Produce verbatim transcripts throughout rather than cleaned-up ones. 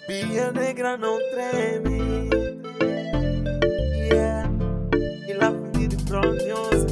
Minha negra não treme, yeah. E lá fui de pronhosa.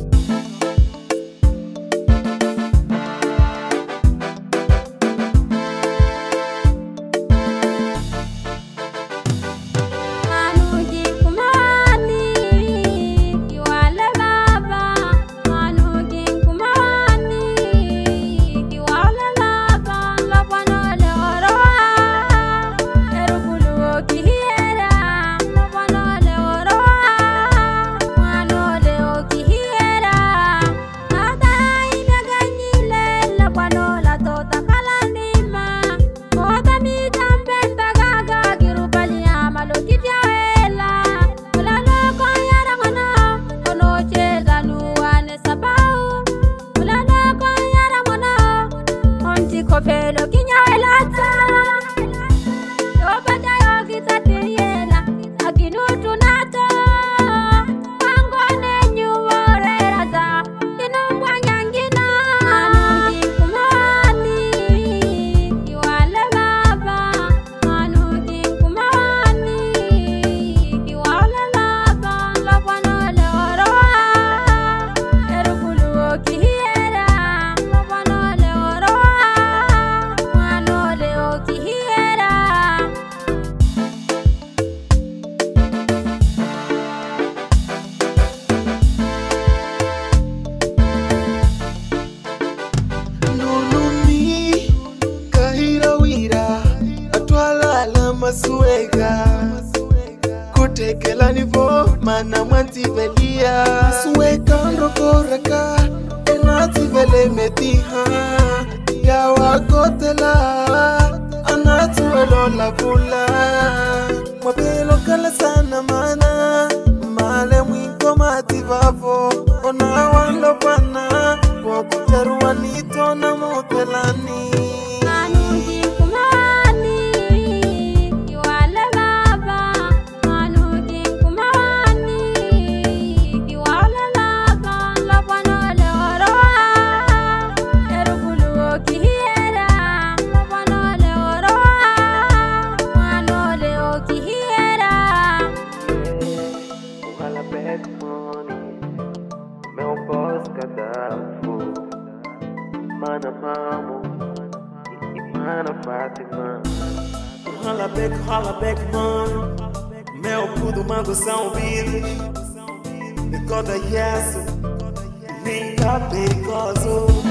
Suega kutekela nivo mana mwantivelia suega nrokoraka enativele metiha ya wakotela anatuelo la vula mwapelo kala sana mana male mwiko mativavo ona wando pana wakuteruwa nito na motelani. Mana mamo, mana Fátima. Rola back, rola back, mano. Meu pudo mango são vírus. Decoda yeso, nem tá perigoso.